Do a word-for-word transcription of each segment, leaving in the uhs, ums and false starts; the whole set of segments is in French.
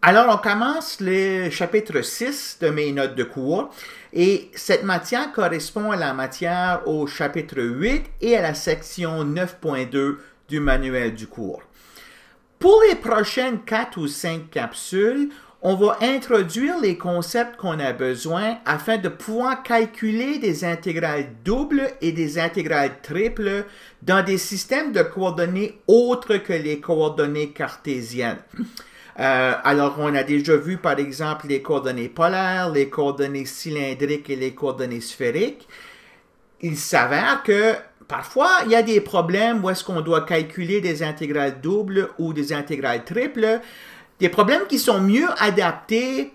Alors, on commence le chapitre six de mes notes de cours et cette matière correspond à la matière au chapitre huit et à la section neuf point deux du manuel du cours. Pour les prochaines quatre ou cinq capsules, on va introduire les concepts qu'on a besoin afin de pouvoir calculer des intégrales doubles et des intégrales triples dans des systèmes de coordonnées autres que les coordonnées cartésiennes. Euh, alors, on a déjà vu, par exemple, les coordonnées polaires, les coordonnées cylindriques et les coordonnées sphériques. Il s'avère que parfois, il y a des problèmes où est-ce qu'on doit calculer des intégrales doubles ou des intégrales triples, des problèmes qui sont mieux adaptés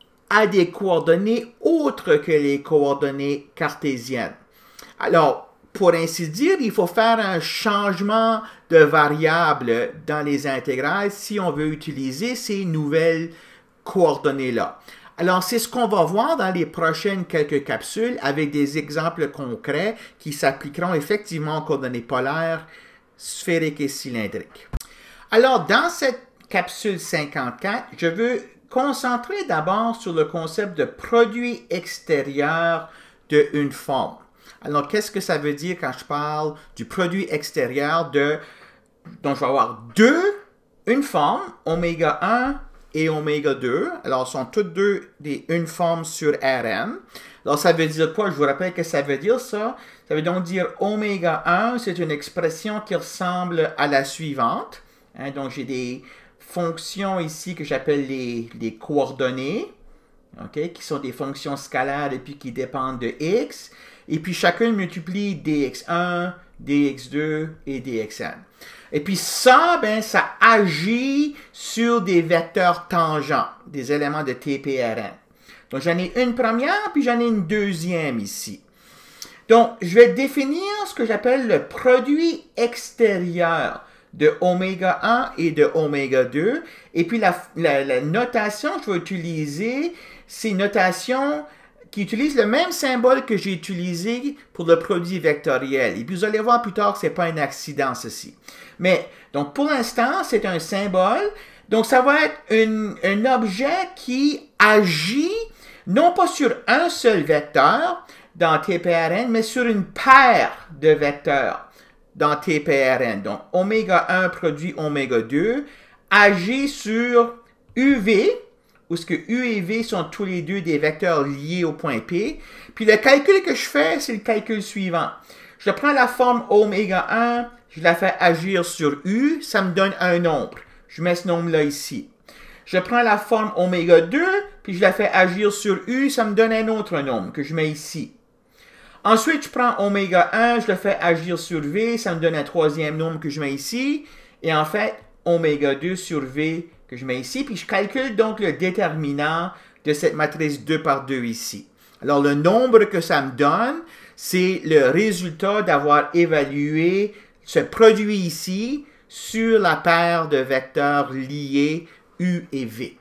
à des coordonnées autres que les coordonnées cartésiennes. Alors, pour ainsi dire, il faut faire un changement de variable dans les intégrales si on veut utiliser ces nouvelles coordonnées-là. Alors, c'est ce qu'on va voir dans les prochaines quelques capsules avec des exemples concrets qui s'appliqueront effectivement aux coordonnées polaires, sphériques et cylindriques. Alors, dans cette capsule cinquante-quatre, je veux concentrer d'abord sur le concept de produit extérieur d'une forme. Alors, qu'est-ce que ça veut dire quand je parle du produit extérieur de... Donc, je vais avoir deux, une forme, oméga un et oméga deux. Alors, ce sont toutes deux des une forme sur Rn. Alors, ça veut dire quoi? Je vous rappelle que ça veut dire ça. Ça veut donc dire oméga un, c'est une expression qui ressemble à la suivante. Hein, donc, j'ai des fonctions ici que j'appelle les, les coordonnées, okay, qui sont des fonctions scalaires et puis qui dépendent de x. Et puis, chacun multiplie d x un, d x deux et d x n. Et puis ça, ben, ça agit sur des vecteurs tangents, des éléments de T P R N. Donc, j'en ai une première, puis j'en ai une deuxième ici. Donc, je vais définir ce que j'appelle le produit extérieur de oméga un et de oméga deux. Et puis, la, la, la notation que je vais utiliser, c'est une notation qui utilise le même symbole que j'ai utilisé pour le produit vectoriel. Et puis, vous allez voir plus tard que ce n'est pas un accident, ceci. Mais, donc, pour l'instant, c'est un symbole. Donc, ça va être une, un objet qui agit non pas sur un seul vecteur dans T P R N, mais sur une paire de vecteurs dans T P R N. Donc, oméga un produit oméga deux agit sur U V, où ce que U et V sont tous les deux des vecteurs liés au point P. Puis le calcul que je fais, c'est le calcul suivant. Je prends la forme oméga un, je la fais agir sur U, ça me donne un nombre. Je mets ce nombre-là ici. Je prends la forme oméga deux, puis je la fais agir sur U, ça me donne un autre nombre que je mets ici. Ensuite, je prends oméga un, je le fais agir sur V, ça me donne un troisième nombre que je mets ici. Et en fait, oméga deux sur V que je mets ici, puis je calcule donc le déterminant de cette matrice deux par deux ici. Alors, le nombre que ça me donne, c'est le résultat d'avoir évalué ce produit ici sur la paire de vecteurs liés U et V.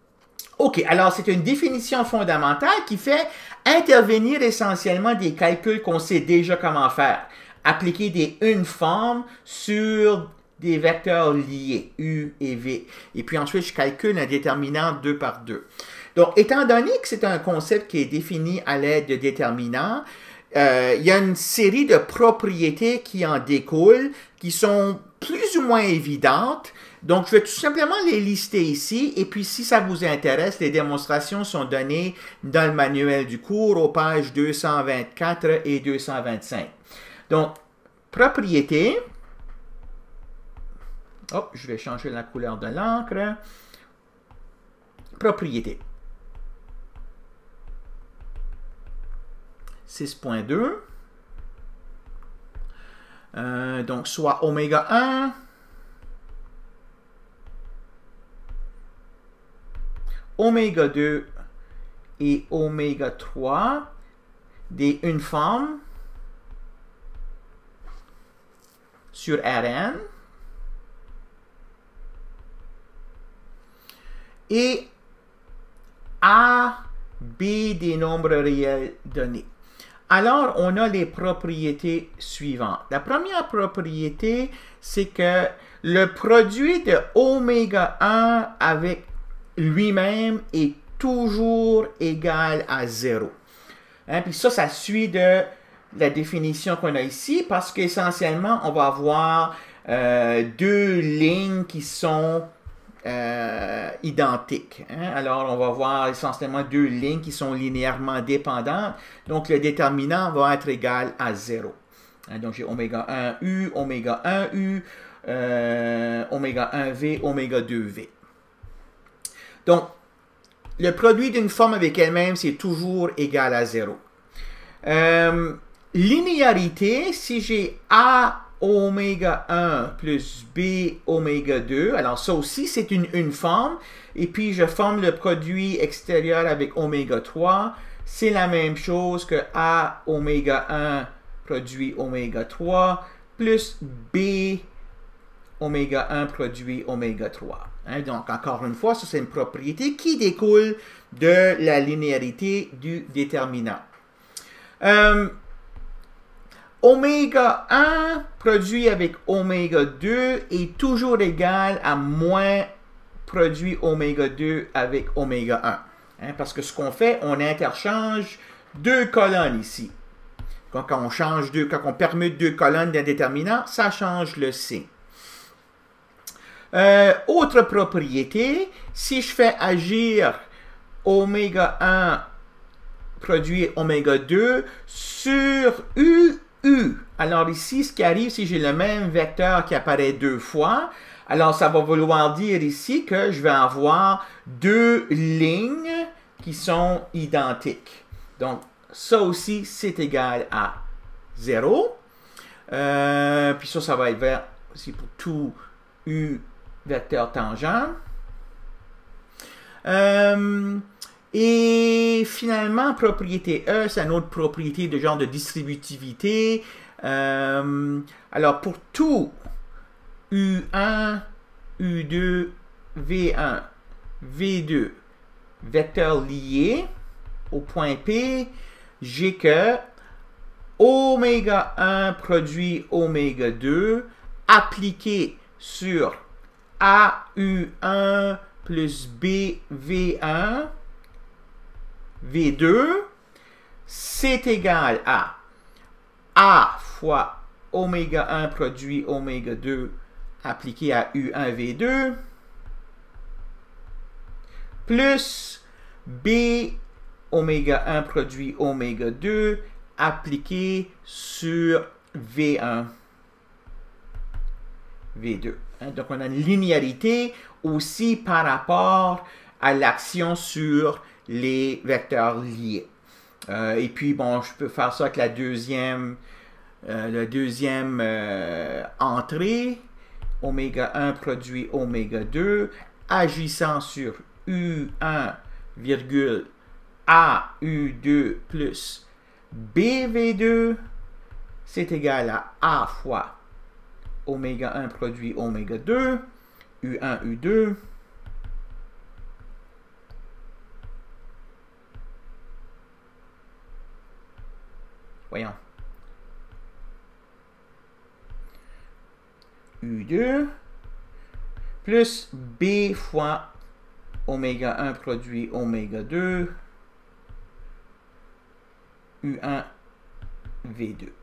OK, alors c'est une définition fondamentale qui fait intervenir essentiellement des calculs qu'on sait déjà comment faire. Appliquer des une forme sur des vecteurs liés, U et V. Et puis ensuite, je calcule un déterminant deux par deux. Donc, étant donné que c'est un concept qui est défini à l'aide de déterminants, euh, il y a une série de propriétés qui en découlent, qui sont plus ou moins évidentes. Donc, je vais tout simplement les lister ici. Et puis, si ça vous intéresse, les démonstrations sont données dans le manuel du cours aux pages deux cent vingt-quatre et deux cent vingt-cinq. Donc, propriétés. Oh, je vais changer la couleur de l'encre. Propriété. six point deux. Euh, donc, soit oméga un. Oméga deux et oméga trois des une forme sur Rn. Et A, B des nombres réels donnés. Alors, on a les propriétés suivantes. La première propriété, c'est que le produit de oméga un avec lui-même est toujours égal à zéro. Hein, puis ça, ça suit de la définition qu'on a ici, parce qu'essentiellement, on va avoir euh, deux lignes qui sont euh, identiques. Hein. Alors, on va avoir essentiellement deux lignes qui sont linéairement dépendantes. Donc, le déterminant va être égal à zéro. Hein, donc, j'ai oméga un U, oméga un U, euh, oméga un V, oméga deux V. Donc, le produit d'une forme avec elle-même, c'est toujours égal à zéro. Euh, linéarité, si j'ai A oméga un plus B oméga deux, alors ça aussi c'est une, une forme, et puis je forme le produit extérieur avec oméga trois, c'est la même chose que A oméga un produit oméga trois plus B oméga un produit oméga trois. Hein, donc encore une fois, ça c'est une propriété qui découle de la linéarité du déterminant. Euh, oméga un produit avec oméga deux est toujours égal à moins produit oméga deux avec oméga un. Hein, parce que ce qu'on fait, on interchange deux colonnes ici. Quand, quand on change deux, quand on permute deux colonnes d'un déterminant, ça change le signe. Euh, autre propriété, si je fais agir oméga un produit oméga deux sur U U. Alors ici, ce qui arrive, si j'ai le même vecteur qui apparaît deux fois, alors ça va vouloir dire ici que je vais avoir deux lignes qui sont identiques. Donc, ça aussi, c'est égal à zéro. Euh, puis ça, ça va être vers, aussi pour tout U vecteur tangent. Euh, Et finalement, propriété E, c'est une autre propriété de genre de distributivité. Euh, alors, pour tout U un, U deux, V un, V deux, vecteurs liés au point P, j'ai que oméga un produit oméga deux appliqué sur A U un plus B V un V deux, c'est égal à A fois oméga un produit oméga deux appliqué à U un V deux plus B oméga un produit oméga deux appliqué sur V un V deux. Hein, donc on a une linéarité aussi par rapport à l'action sur les vecteurs liés. Euh, et puis, bon, je peux faire ça avec la deuxième, euh, la deuxième euh, entrée, oméga un produit oméga deux, agissant sur U un, virgule, A U deux plus B V deux, c'est égal à A fois oméga un produit oméga deux, U un, U deux, voyons, U deux plus B fois oméga un produit oméga deux, U un V deux.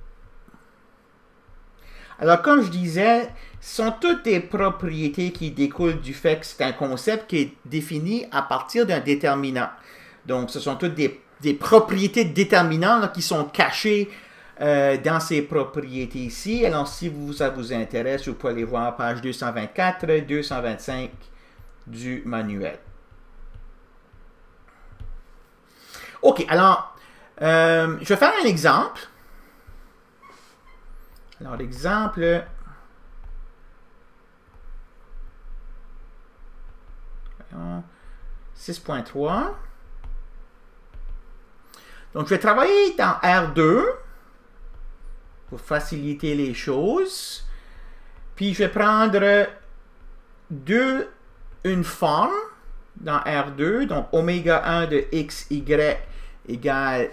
Alors, comme je disais, ce sont toutes des propriétés qui découlent du fait que c'est un concept qui est défini à partir d'un déterminant. Donc, ce sont toutes des, des propriétés de déterminants là, qui sont cachées euh, dans ces propriétés ici. Alors, si vous, ça vous intéresse, vous pouvez aller voir page deux cent vingt-quatre, deux cent vingt-cinq du manuel. OK, alors, euh, je vais faire un exemple. Alors, l'exemple, six point trois. Donc, je vais travailler dans R deux pour faciliter les choses. Puis, je vais prendre deux, une forme dans R deux. Donc, oméga un de xy égale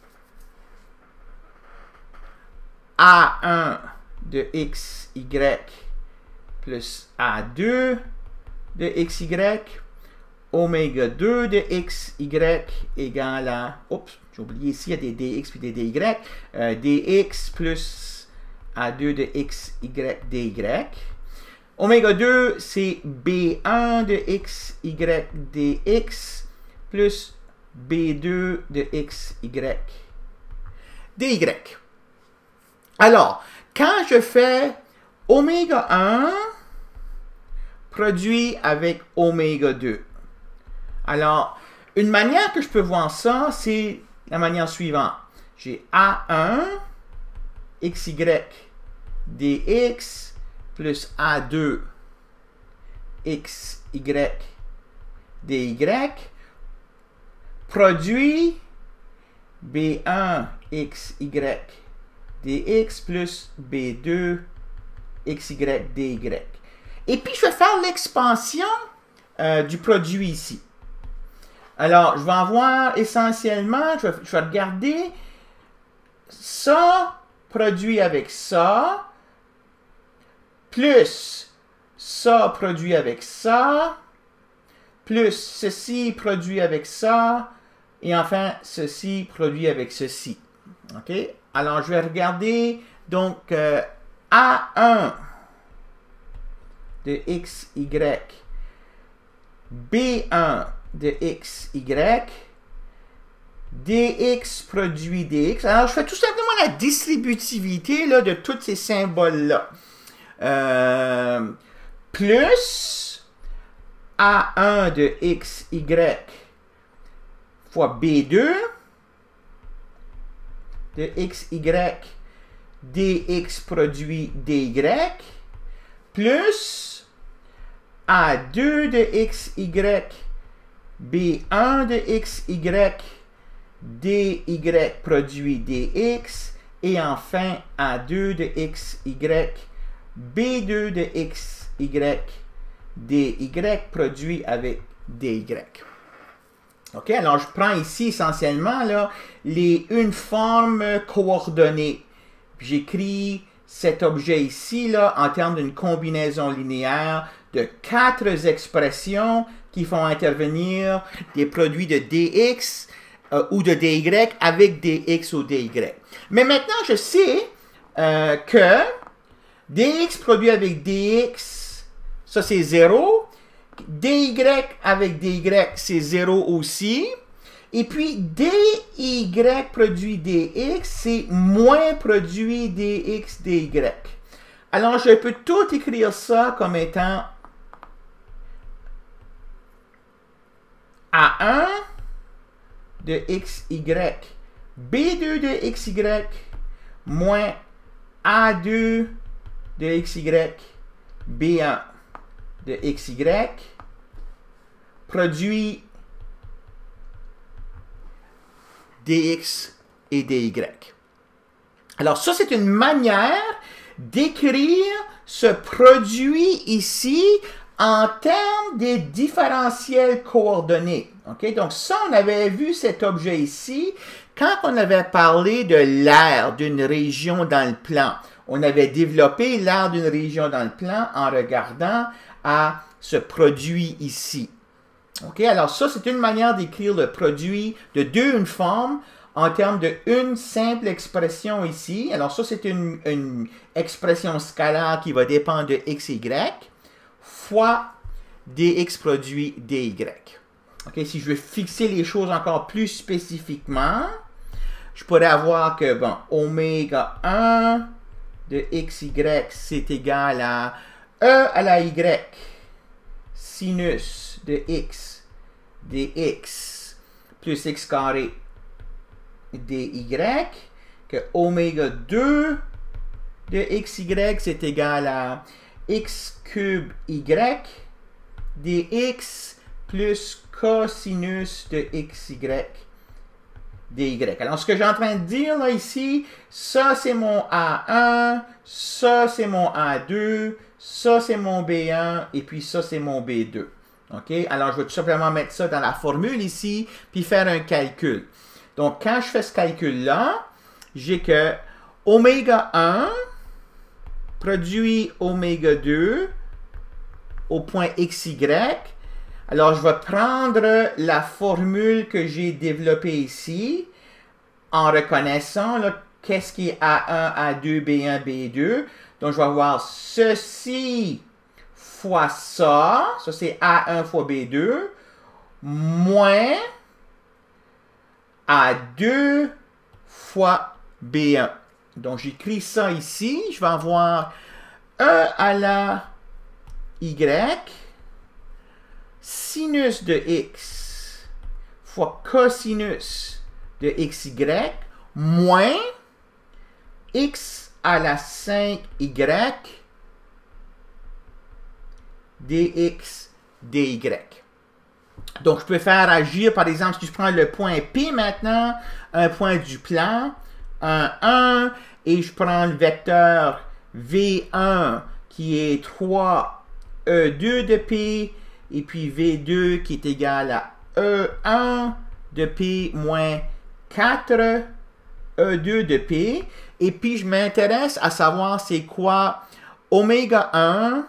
A un de xy plus A deux de xy, oméga deux de xy égale à... Oups, j'ai oublié ici, il y a des dx puis des dy. Euh, dx plus a deux de xy dy. Oméga deux, c'est b un de xy dx plus b deux de xy dy. Alors, quand je fais oméga un produit avec oméga deux, alors, une manière que je peux voir ça, c'est la manière suivante. J'ai a un xy dx plus a deux xy dy produit b un xy dx plus b deux xy dy. Et puis, je vais faire l'expansion euh, du produit ici. Alors, je vais avoir essentiellement, je vais, je vais regarder ça produit avec ça, plus ça produit avec ça, plus ceci produit avec ça, et enfin, ceci produit avec ceci. OK? Alors, je vais regarder, donc, euh, a un de xy, b un de xy, dx produit dx. Alors, je fais tout simplement la distributivité là, de tous ces symboles-là. Euh, plus a un de xy fois b deux de xy dx produit dy plus a deux de xy b un de xy dy produit dx et enfin a deux de xy b deux de xy dy produit avec dy. OK, alors je prends ici essentiellement là, les une forme coordonnée. J'écris cet objet ici là, en termes d'une combinaison linéaire de quatre expressions qui font intervenir des produits de dx euh, ou de dy avec dx ou dy. Mais maintenant, je sais euh, que dx produit avec dx, ça c'est zéro. Dy avec dy, c'est zéro aussi. Et puis, dy produit dx, c'est moins produit dx dy. Alors, je peux tout écrire ça comme étant a un de xy, b deux de xy, moins a deux de xy, b un de xy, produit dx et dy. Alors, ça, c'est une manière d'écrire ce produit ici en termes des différentiels coordonnés. OK? Donc, ça, on avait vu cet objet ici quand on avait parlé de l'aire d'une région dans le plan. On avait développé l'aire d'une région dans le plan en regardant à ce produit ici. OK? Alors, ça, c'est une manière d'écrire le produit de deux une forme en termes de une simple expression ici. Alors, ça, c'est une, une expression scalaire qui va dépendre de x, y, fois dx produit dy. OK? Si je veux fixer les choses encore plus spécifiquement, je pourrais avoir que, bon, oméga un de xy, c'est égal à e à la y sinus de x dx plus x carré dy, que oméga deux de xy, c'est égal à x cube y dx plus cosinus de xy dy. Alors, ce que j'ai en train de dire là ici, ça c'est mon a un, ça c'est mon a deux, ça c'est mon b un, et puis ça c'est mon b deux. OK? Alors, je vais tout simplement mettre ça dans la formule ici, puis faire un calcul. Donc, quand je fais ce calcul-là, j'ai que oméga un produit oméga deux au point xy Alors, je vais prendre la formule que j'ai développée ici en reconnaissant qu'est-ce qui est A un, A deux, B un, B deux. Donc, je vais avoir ceci fois ça. Ça, c'est A un fois B deux. Moins A deux fois B un. Donc, j'écris ça ici. Je vais avoir E à la Y sinus de X fois cosinus de X Y moins X à la cinq Y dx dy. Donc, je peux faire agir, par exemple, si je prends le point P maintenant, un point du plan, un, un, et je prends le vecteur V un qui est trois E deux de P, et puis V deux qui est égal à E un de P moins quatre E deux de P. Et puis, je m'intéresse à savoir c'est quoi oméga un,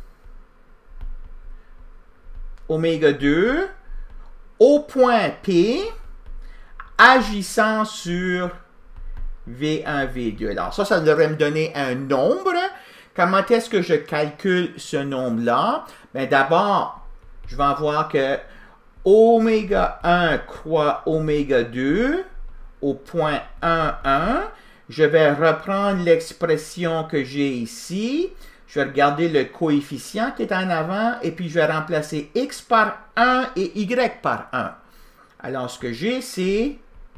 oméga deux, au point P, agissant sur V un, V deux. Alors, ça, ça devrait me donner un nombre. Comment est-ce que je calcule ce nombre-là? Bien, d'abord, je vais avoir que oméga un croix oméga deux au point un, un. Je vais reprendre l'expression que j'ai ici. Je vais regarder le coefficient qui est en avant et puis je vais remplacer x par un et y par un. Alors, ce que j'ai, c'est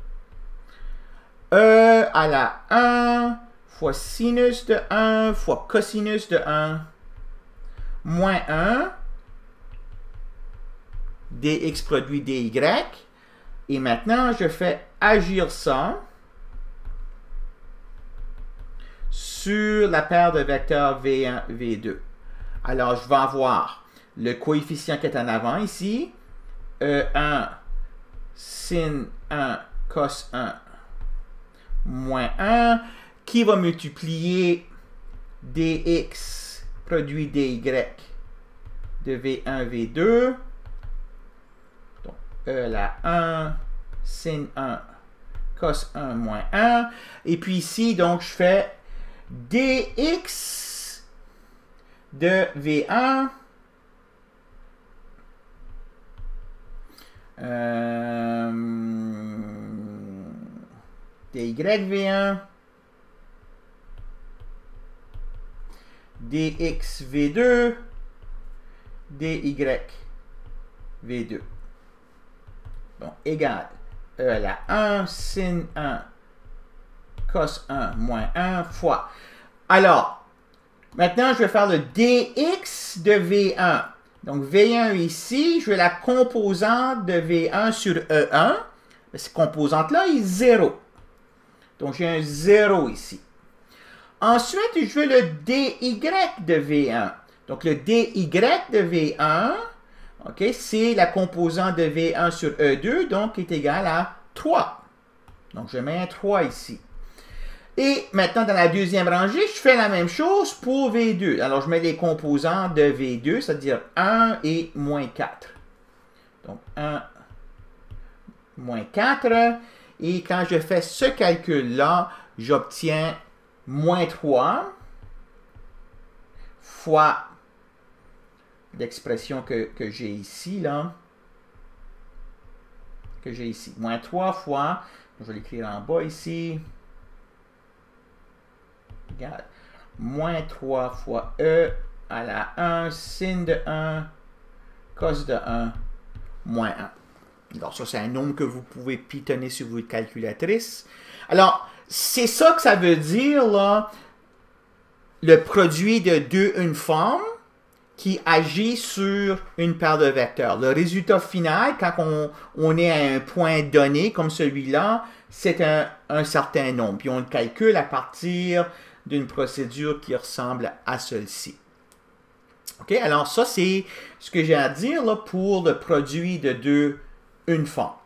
E à la un fois sinus de un fois cosinus de un moins un dx produit dy. Et maintenant, je fais agir ça sur la paire de vecteurs V un, V deux. Alors, je vais avoir le coefficient qui est en avant ici, E un, sin un, cos un, moins un, qui va multiplier dx produit dy de V un, V deux. Donc, E la un, sin un, cos un, moins un. Et puis ici, donc, je fais dx de V un euh, dy V un dx V deux dy V deux. Bon, égal E à la un sin un cos un moins un fois. Alors, maintenant, je vais faire le dx de V un. Donc, V un ici, je veux la composante de V un sur E un. Cette composante-là est zéro. Donc, j'ai un zéro ici. Ensuite, je veux le dy de V un. Donc, le dy de V un, ok, c'est la composante de V un sur E deux, donc qui est égal à trois. Donc, je mets un trois ici. Et maintenant, dans la deuxième rangée, je fais la même chose pour V deux. Alors, je mets les composantes de V deux, c'est-à-dire un et moins quatre. Donc, un, moins quatre. Et quand je fais ce calcul-là, j'obtiens moins trois fois l'expression que, que j'ai ici, là. Que j'ai ici. Moins trois fois, je vais l'écrire en bas ici. Regarde. Moins trois fois E à la un, sin de un, cos de un, moins un. Alors, ça, c'est un nombre que vous pouvez pitonner sur votre calculatrice. Alors, c'est ça que ça veut dire, là, le produit de deux uniformes qui agit sur une paire de vecteurs. Le résultat final, quand on, on est à un point donné, comme celui-là, c'est un, un certain nombre. Puis on le calcule à partir d'une procédure qui ressemble à celle-ci. OK? Alors, ça, c'est ce que j'ai à dire là, pour le produit de deux uniformes.